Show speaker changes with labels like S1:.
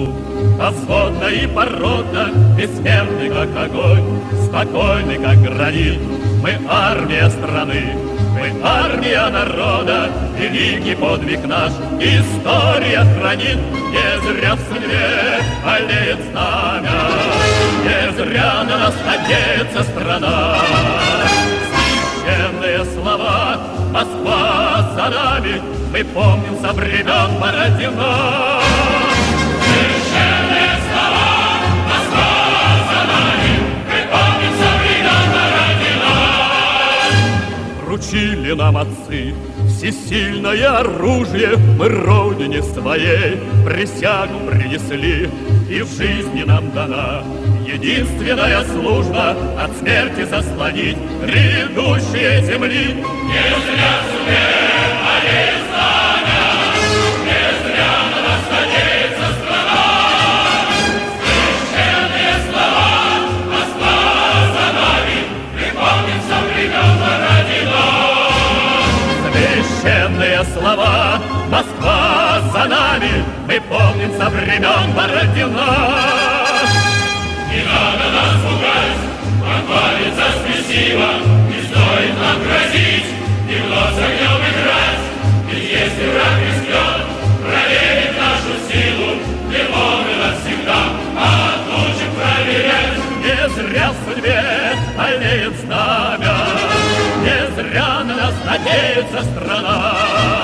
S1: страну. Повзводно и породно, бессмертный, как огонь, спокойный, как гранит. Мы армия страны, мы армия народа, великий подвиг наш история хранит. Не зря в судьбе олеет знамя, не зря на нас надеется страна. Священные слова «Москва за нами» мы помним со времен Бородина. Священные слова «Москва за нами» мы помним со времен Бородина. Вручили нам отцы всесильное оружие, мы родине своей присягу принесли, и в жизни нам дана единственная служба от смерти заслонить грядущие земли. Не зря в судьбе олеет знамя, не зря на нас надеется страна. Священные слова «Москва за нами» мы помним со времен Бородина. Священные слова «Москва за нами» мы помним со времен Бородина. Не надо нас пугать, похвалиться спесиво, не стоит нам грозить, и вновь с огнем играть. Ведь если враг рискнет проверить нашу силу, его мы навсегда отлучим проверять. Не зря в судьбе олеет знамя, не зря на нас надеется страна.